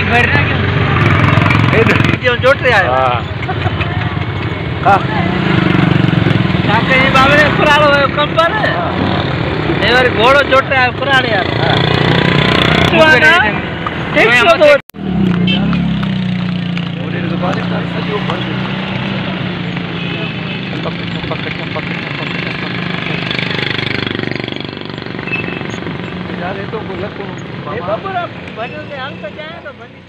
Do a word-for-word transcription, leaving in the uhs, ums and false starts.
एक भरना क्यों जो जोट रहे आयो हां काके जी बाबे फराड़ो है कंबर ए बार घोड़ो जोटे आयो फराड़ यार हां एक सौ दो ओरे दुकान कर सजो भर दे पकड़ पकड़ पकड़ यार ये तो बोला को ए बाबा बने से अंक जाए तो बनी